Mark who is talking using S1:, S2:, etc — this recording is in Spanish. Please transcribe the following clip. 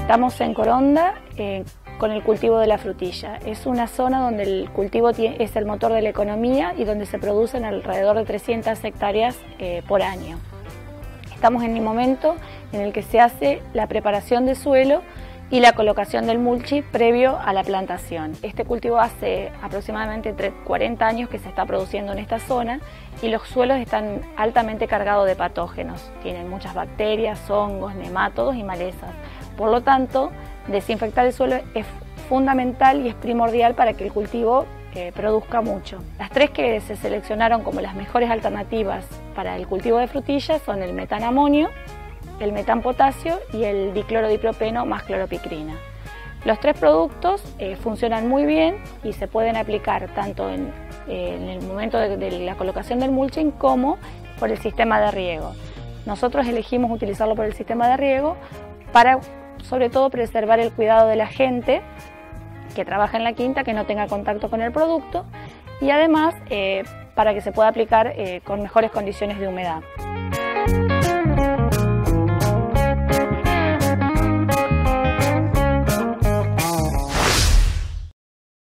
S1: Estamos en Coronda con el cultivo de la frutilla. Es una zona donde el cultivo es el motor de la economía y donde se producen alrededor de 300 hectáreas por año. Estamos en el momento en el que se hace la preparación de suelo y la colocación del mulchi previo a la plantación. Este cultivo hace aproximadamente 40 años que se está produciendo en esta zona y los suelos están altamente cargados de patógenos. Tienen muchas bacterias, hongos, nemátodos y malezas. Por lo tanto, desinfectar el suelo es fundamental y es primordial para que el cultivo produzca mucho. Las tres que se seleccionaron como las mejores alternativas para el cultivo de frutillas son el metanamonio, el metanpotasio y el diclorodipropeno más cloropicrina. Los tres productos funcionan muy bien y se pueden aplicar tanto en el momento de la colocación del mulching como por el sistema de riego. Nosotros elegimos utilizarlo por el sistema de riego para, sobre todo, preservar el cuidado de la gente que trabaja en la quinta, que no tenga contacto con el producto y además para que se pueda aplicar con mejores condiciones de humedad.